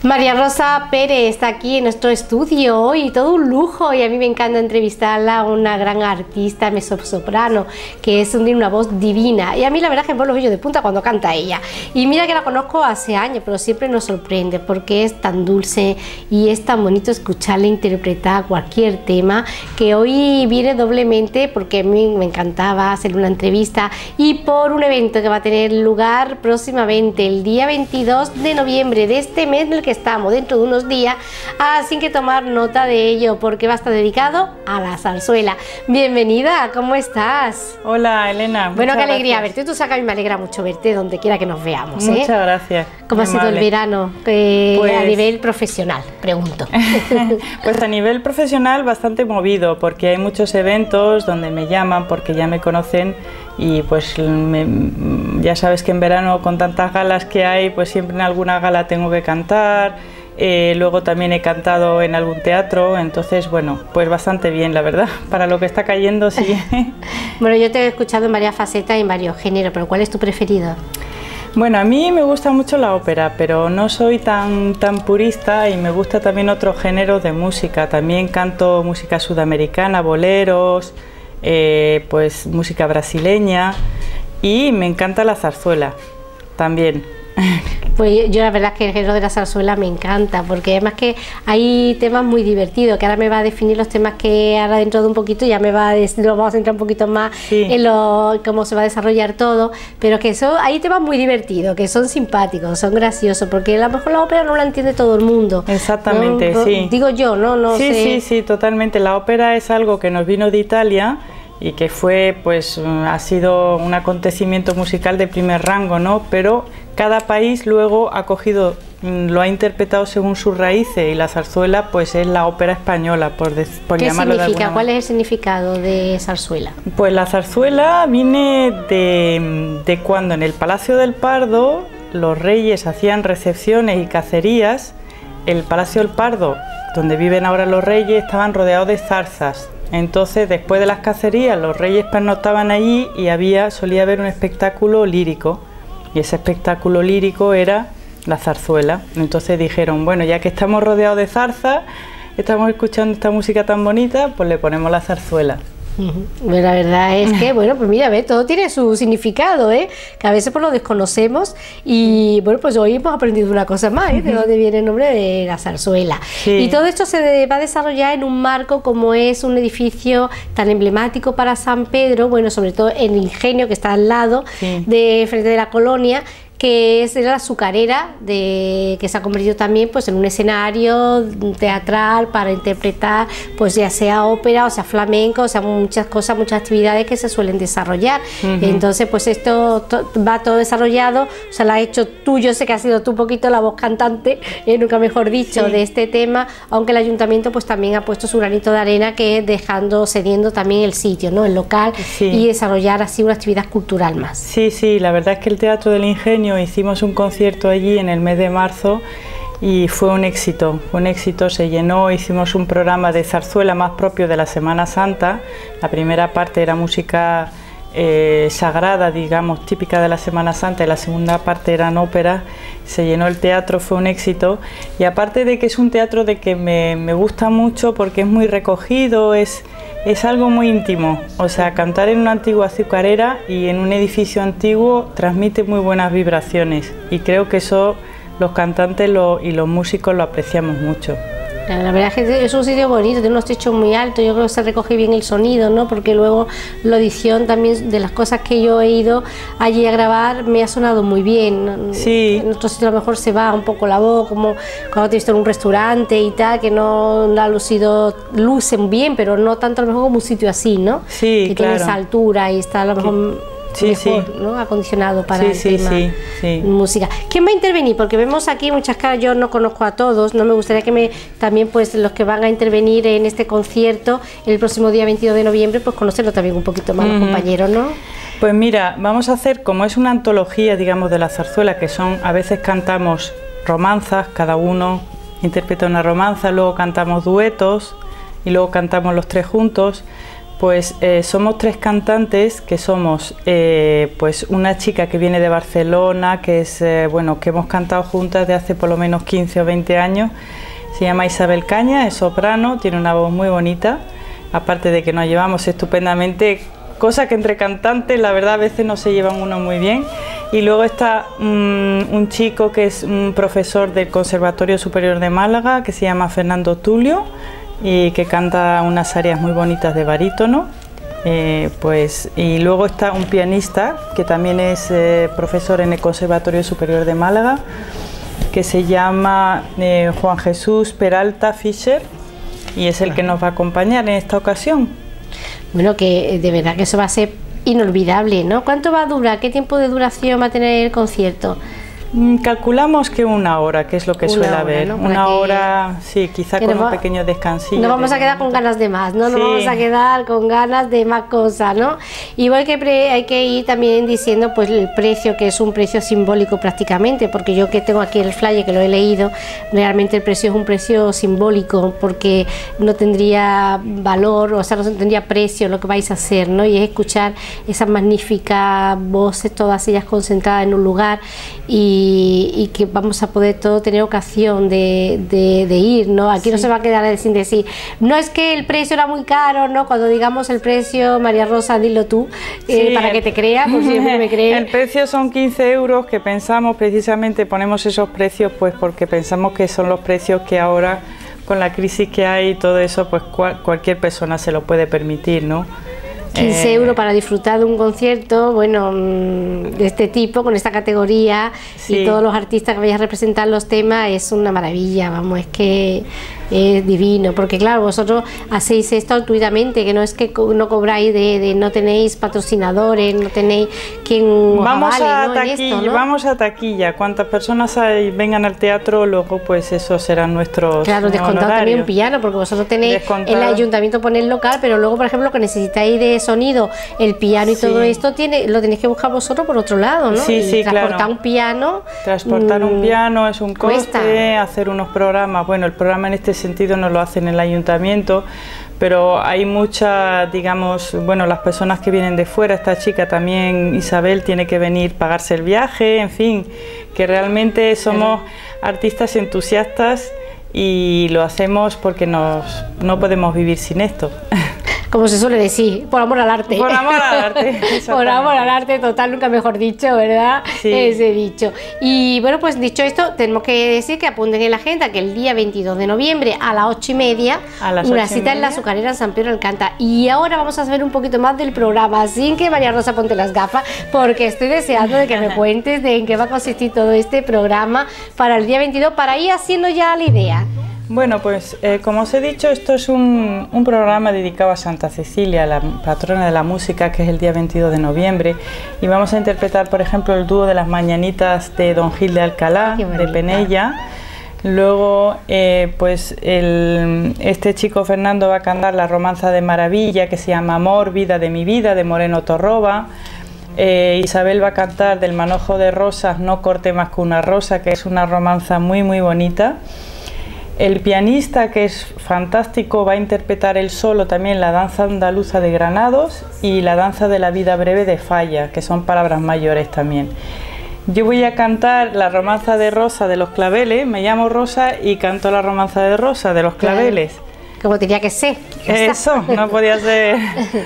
María Rosa Pérez está aquí en nuestro estudio hoy, todo un lujo, y a mí me encanta entrevistarla, una gran artista mezzosoprano que es una voz divina, y a mí la verdad es que me pone los vellos de punta cuando canta ella. Y mira que la conozco hace años, pero siempre nos sorprende porque es tan dulce y es tan bonito escucharla interpretar cualquier tema, que hoy viene doblemente porque a mí me encantaba hacer una entrevista y por un evento que va a tener lugar próximamente el día 22 de noviembre de este mes en el que estamos, dentro de unos días, así que tomar nota de ello porque va a estar dedicado a la zarzuela. Bienvenida, ¿cómo estás? Hola, Elena. Bueno, qué alegría verte. Tú sabes que a mí me alegra mucho verte donde quiera que nos veamos. Muchas gracias. ¿Cómo ha sido el verano a nivel profesional? Pregunto. Pues a nivel profesional bastante movido, porque hay muchos eventos donde me llaman porque ya me conocen y pues ya sabes que en verano con tantas galas que hay, pues siempre en alguna gala tengo que cantar. Luego también he cantado en algún teatro, entonces bueno, pues bastante bien, la verdad, para lo que está cayendo, sí. Bueno, yo te he escuchado en varias facetas y en varios géneros, pero ¿cuál es tu preferido? Bueno, a mí me gusta mucho la ópera, pero no soy tan purista y me gusta también otros géneros de música. También canto música sudamericana, boleros, pues música brasileña, y me encanta la zarzuela también. Pues yo la verdad es que el género de la zarzuela me encanta, porque además que hay temas muy divertidos, que ahora me va a definir los temas que ahora dentro de un poquito ya lo vamos a centrar un poquito más en cómo se va a desarrollar todo, pero que hay temas muy divertidos, que son simpáticos, son graciosos, porque a lo mejor la ópera no la entiende todo el mundo. Exactamente, ¿no? Sí. Digo yo, no sé. Sí, totalmente. La ópera es algo que nos vino de Italia y que fue, pues, ha sido un acontecimiento musical de primer rango, ¿no? Pero cada país luego lo ha interpretado según sus raíces, y la zarzuela pues es la ópera española, por llamarlo de alguna manera. ¿Cuál es el significado de zarzuela? Pues la zarzuela viene de cuando en el Palacio del Pardo los reyes hacían recepciones y cacerías. El Palacio del Pardo, donde viven ahora los reyes, estaban rodeados de zarzas. Entonces, después de las cacerías, los reyes pernoctaban allí y solía haber un espectáculo lírico. Y ese espectáculo lírico era la zarzuela. Entonces dijeron, bueno, ya que estamos rodeados de zarzas, estamos escuchando esta música tan bonita, pues le ponemos la zarzuela. Bueno, la verdad es que, bueno, pues mira, todo tiene su significado, que a veces pues lo desconocemos, y bueno, pues hoy hemos aprendido una cosa más, de dónde viene el nombre de la zarzuela. Sí. Y todo esto se va a desarrollar en un marco como es un edificio tan emblemático para San Pedro, bueno, sobre todo el Ingenio, que está al lado, de frente de la Colonia, que es la azucarera, que se ha convertido también pues en un escenario teatral para interpretar, pues ya sea ópera o sea flamenco, o sea muchas cosas, muchas actividades que se suelen desarrollar. Entonces pues esto va todo desarrollado, o sea, lo has hecho tú, yo sé que has sido tú un poquito la voz cantante, nunca mejor dicho, de este tema, aunque el ayuntamiento pues también ha puesto su granito de arena, que es cediendo también el sitio, ¿no? El local, y desarrollar así una actividad cultural más. Sí, la verdad es que el Teatro del Ingenio, hicimos un concierto allí en el mes de marzo y fue un éxito, se llenó. Hicimos un programa de zarzuela más propio de la Semana Santa. La primera parte era música sagrada, digamos, típica de la Semana Santa, y la segunda parte eran óperas. Se llenó el teatro, fue un éxito, y aparte de que es un teatro de que me gusta mucho porque es muy recogido, es algo muy íntimo, o sea, cantar en una antigua azucarera y en un edificio antiguo transmite muy buenas vibraciones, y creo que eso los cantantes y los músicos lo apreciamos mucho. La verdad es que es un sitio bonito, tiene unos techos muy altos, yo creo que se recoge bien el sonido, ¿no? Porque luego la audición también, de las cosas que yo he ido allí a grabar, me ha sonado muy bien. Sí. En otros sitios a lo mejor se va un poco la voz, como cuando te he visto en un restaurante y tal, que no ha lucen bien, pero no tanto a lo mejor como un sitio así, ¿no? Sí, que claro. Tiene esa altura y está a lo mejor mejor, ¿no? Acondicionado para el tema música. ¿Quién va a intervenir? Porque vemos aquí muchas caras, yo no conozco a todos, no me gustaría que también pues los que van a intervenir en este concierto el próximo día 22 de noviembre, pues conocerlo también un poquito más los compañeros, ¿no? Pues mira, vamos a hacer, como es una antología, digamos, de la zarzuela, que a veces cantamos romanzas, cada uno interpreta una romanza, luego cantamos duetos y luego cantamos los tres juntos. Pues somos 3 cantantes, que somos pues una chica que viene de Barcelona, que es bueno, que hemos cantado juntas de hace por lo menos 15 o 20 años. Se llama Isabel Caña, es soprano, tiene una voz muy bonita, aparte de que nos llevamos estupendamente, cosa que entre cantantes la verdad a veces no se llevan uno muy bien. Y luego está un chico que es un profesor del Conservatorio Superior de Málaga, que se llama Fernando Tulio, y que canta unas áreas muy bonitas de barítono. Pues, y luego está un pianista que también es profesor en el Conservatorio Superior de Málaga, que se llama Juan Jesús Peralta Fischer, y es el que nos va a acompañar en esta ocasión. Bueno, que de verdad que eso va a ser inolvidable, ¿no? ¿Cuánto va a durar? ¿Qué tiempo de duración va a tener el concierto? Calculamos que 1 hora, que es lo que suele haber, ¿no? Una hora, sí, quizá con un pequeño descansillo. No vamos a quedar con ganas de más, ¿no? Sí. No vamos a quedar con ganas de más cosas, ¿no? Igual que hay que ir también diciendo pues el precio, que es un precio simbólico prácticamente, porque yo que tengo aquí el flyer, que lo he leído, realmente el precio es un precio simbólico, porque no tendría valor, o sea, no tendría precio lo que vais a hacer, ¿no? Y es escuchar esas magníficas voces, todas ellas concentradas en un lugar, y que vamos a poder todo tener ocasión de ir, ¿no? Aquí sí. No se va a quedar sin decir, no es que el precio era muy caro, ¿no? Cuando digamos el precio, María Rosa, dilo tú, sí, para que te crea, por siempre me cree. El precio son 15 euros, que pensamos precisamente, ponemos esos precios pues porque pensamos que son los precios que ahora, con la crisis que hay y todo eso, pues cualquier persona se lo puede permitir, ¿no? 15 euros para disfrutar de un concierto, bueno, de este tipo, con esta categoría, sí. Y todos los artistas que vayan a representar los temas, es una maravilla, vamos, es que es divino, porque claro, vosotros hacéis esto gratuitamente, que no es que no cobráis no tenéis patrocinadores, no tenéis quien vamos avale, a ¿no? taquilla, en esto, ¿no? Vamos a taquilla, cuantas personas vengan al teatro, luego pues esos serán nuestros claro, descontado honorarios. También un piano, porque vosotros tenéis el ayuntamiento pone el local, pero luego por ejemplo que necesitáis de sonido, el piano y sí. Todo esto lo tenéis que buscar vosotros por otro lado, ¿no? Sí, sí, transportar claro. un piano. Transportar un piano es un coste, cuesta. Hacer unos programas, bueno, el programa en este sentido no lo hacen en el ayuntamiento, pero hay muchas, digamos, bueno, las personas que vienen de fuera, esta chica también, Isabel, tiene que venir, pagarse el viaje, en fin, que realmente somos artistas entusiastas y lo hacemos porque no podemos vivir sin esto. Como se suele decir, por amor al arte. Por amor al arte. Por amor al arte, total, nunca mejor dicho, ¿verdad? Sí. Ese dicho. Y bueno, pues dicho esto, tenemos que decir que apunten en la agenda que el día 22 de noviembre a las 8:30, una cita en la Azucarera en San Pedro Alcántara. Y ahora vamos a saber un poquito más del programa, así que María Rosa, ponte las gafas, porque estoy deseando de que me cuentes de en qué va a consistir todo este programa para el día 22, para ir haciendo ya la idea. Bueno, pues como os he dicho, esto es un programa dedicado a Santa Cecilia, la patrona de la música, que es el día 22 de noviembre, y vamos a interpretar, por ejemplo, el dúo de las mañanitas de Don Gil de Alcalá, de Penella. Luego, pues este chico Fernando va a cantar la romanza de maravilla, que se llama Amor, vida, de Moreno Torroba. Isabel va a cantar del manojo de rosas, No corte más que una rosa, que es una romanza muy muy bonita. El pianista, que es fantástico, va a interpretar él solo también la danza andaluza de Granados y la danza de la vida breve de Falla, que son palabras mayores también. Yo voy a cantar la romanza de Rosa de los Claveles, me llamo Rosa y canto la romanza de Rosa de los Claveles. Como tenía que ser. Eso, no podía ser.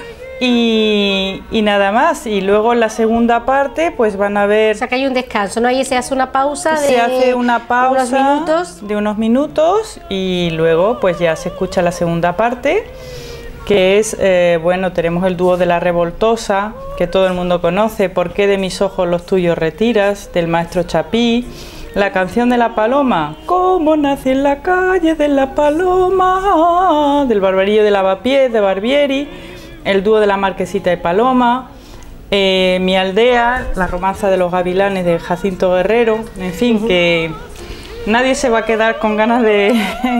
Y nada más, y luego en la segunda parte pues van a ver... O sea que hay un descanso, ¿no? Ahí se hace una pausa se hace una pausa de unos minutos y luego pues ya se escucha la segunda parte, que es, bueno, tenemos el dúo de La Revoltosa, que todo el mundo conoce, ¿Por qué de mis ojos los tuyos retiras?, del maestro Chapí. La canción de la paloma, ¿Cómo nací en la calle de la paloma?, del Barberillo de Lavapiés, de Barbieri. El dúo de la Marquesita de Paloma, Mi aldea, la romanza de los gavilanes de Jacinto Guerrero, en fin, que nadie se va a quedar con ganas de...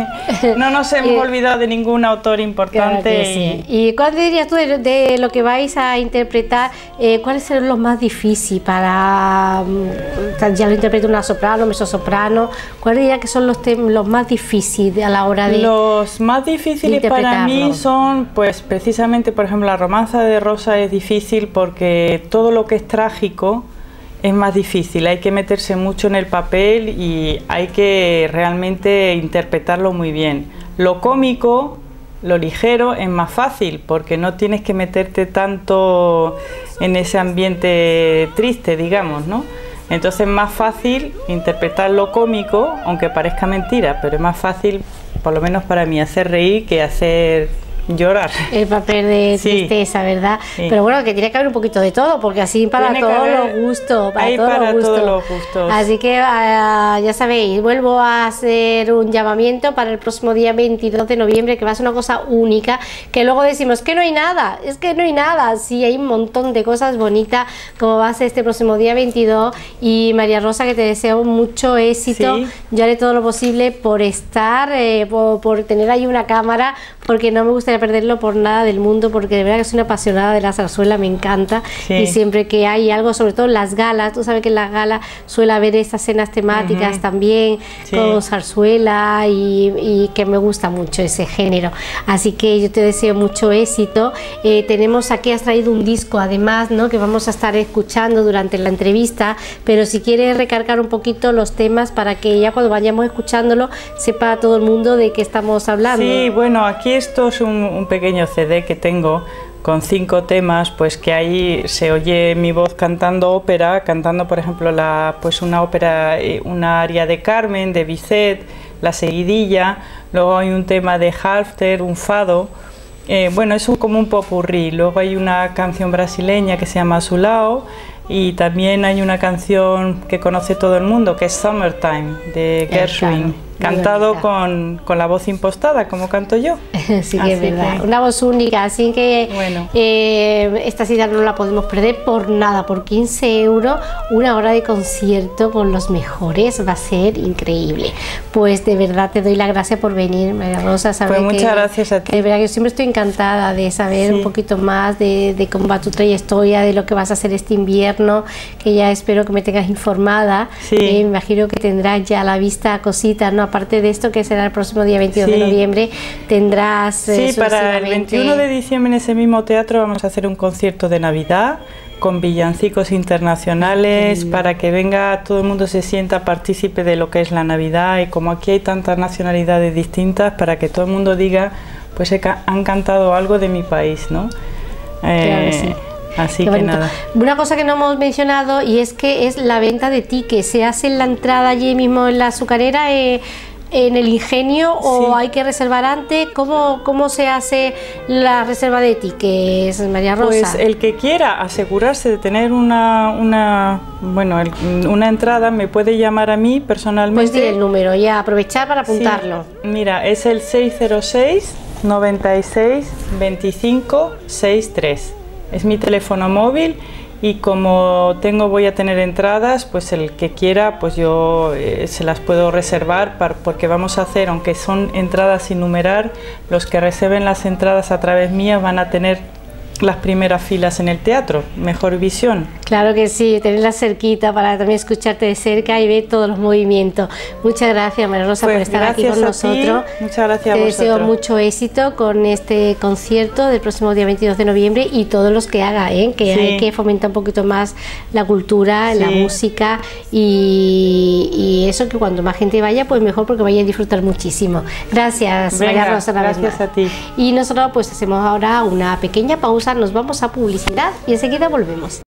No nos hemos olvidado de ningún autor importante. Claro sí. ¿Y cuál dirías tú de lo que vais a interpretar? ¿Cuáles serán los más difíciles para... ya lo interpreta una soprano, mezzosoprano? ¿Cuáles dirías que son los más difíciles a la hora de... Los más difíciles para mí son, pues precisamente, por ejemplo, la romanza de Rosa es difícil porque todo lo que es trágico es más difícil, hay que meterse mucho en el papel y hay que realmente interpretarlo muy bien. Lo cómico, lo ligero es más fácil porque no tienes que meterte tanto en ese ambiente triste, digamos, ¿no? Entonces es más fácil interpretar lo cómico, aunque parezca mentira, pero es más fácil, por lo menos para mí, hacer reír que hacer llorar. El papel de tristeza, ¿verdad? Sí. Pero bueno, que tiene que haber un poquito de todo, porque así para todos los gustos. Para todos los gustos. Así que ya sabéis, vuelvo a hacer un llamamiento para el próximo día 22 de noviembre, que va a ser una cosa única, que luego decimos que no hay nada, es que no hay nada. Sí, hay un montón de cosas bonitas, como va a ser este próximo día 22. Y María Rosa, que te deseo mucho éxito. Sí. Yo haré todo lo posible por estar, por tener ahí una cámara, porque no me gustaría perderlo por nada del mundo, porque de verdad que soy una apasionada de la zarzuela, me encanta. Sí. Y siempre que hay algo, sobre todo en las galas, tú sabes que en las galas suele haber estas escenas temáticas también, con zarzuela, y que me gusta mucho ese género. Así que yo te deseo mucho éxito. Tenemos aquí, has traído un disco además, ¿no?, que vamos a estar escuchando durante la entrevista, pero si quieres recargar un poquito los temas para que ya cuando vayamos escuchándolo sepa todo el mundo de qué estamos hablando. Sí, bueno, aquí esto es un pequeño CD que tengo con 5 temas, pues que ahí se oye mi voz cantando ópera, cantando por ejemplo pues una ópera, una aria de Carmen, de Bizet, La Seguidilla, luego hay un tema de Halfter, un fado, bueno, es como un popurrí, luego hay una canción brasileña que se llama Azulao, y también hay una canción que conoce todo el mundo, que es Summertime, de Gershwin, cantado con la voz impostada, como canto yo. Sí, que es verdad, una voz única, así que bueno, esta cita no la podemos perder por nada, por 15 euros, una hora de concierto con los mejores, va a ser increíble. Pues de verdad te doy las gracias por venir, María Rosa. Pues muchas gracias a ti. De verdad que siempre estoy encantada de saber un poquito más de cómo va tu trayectoria, de lo que vas a hacer este invierno, que ya espero que me tengas informada. Me imagino que tendrás ya a la vista cositas, ¿no? Aparte de esto, que será el próximo día 22 de noviembre, tendrás... Sí, para el 21 de diciembre en ese mismo teatro vamos a hacer un concierto de Navidad con villancicos internacionales, para que venga todo el mundo, se sienta partícipe de lo que es la Navidad, y como aquí hay tantas nacionalidades distintas, para que todo el mundo diga, pues han cantado algo de mi país, ¿no? Claro que sí. Así que nada. Una cosa que no hemos mencionado, y es que es la venta de tickets. ¿Se hace en la entrada allí mismo en la azucarera, en el Ingenio, o hay que reservar antes? ¿Cómo se hace la reserva de tickets, María Rosa? Pues el que quiera asegurarse de tener una entrada me puede llamar a mí personalmente. Pues di el número, ya aprovechar para apuntarlo. Sí, mira, es el 606 96 25 63. Es mi teléfono móvil, y como voy a tener entradas, pues el que quiera, pues yo se las puedo reservar, porque vamos a hacer, aunque son entradas sin numerar, los que reserven las entradas a través mía van a tener las primeras filas en el teatro, mejor visión. Claro que sí, tenerla cerquita para también escucharte de cerca y ver todos los movimientos. Muchas gracias, María Rosa, por estar aquí con nosotros. Muchas gracias a vosotros. Te deseo mucho éxito con este concierto del próximo día 22 de noviembre y todos los que haga, que hay que fomentar un poquito más la cultura, la música, y eso, que cuando más gente vaya, pues mejor, porque vaya a disfrutar muchísimo. Gracias, María Rosa. Gracias a ti. Y nosotros pues hacemos ahora una pequeña pausa, nos vamos a publicidad y enseguida volvemos.